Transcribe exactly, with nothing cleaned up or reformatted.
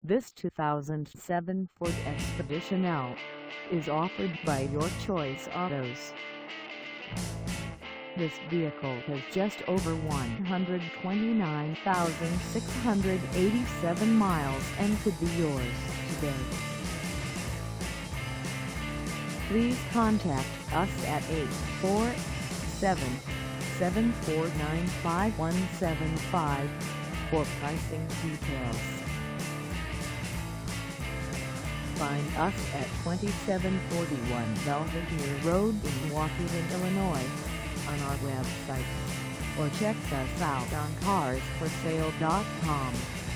This two thousand seven Ford Expedition L is offered by Your Choice Autos. This vehicle has just over one hundred twenty-nine thousand six hundred eighty-seven miles and could be yours today. Please contact us at eight four seven, seven four nine, five one seven five for pricing details. Find us at twenty-seven forty-one Belvidere Road in Waukegan, Illinois, on our website, or check us out on cars for sale dot com.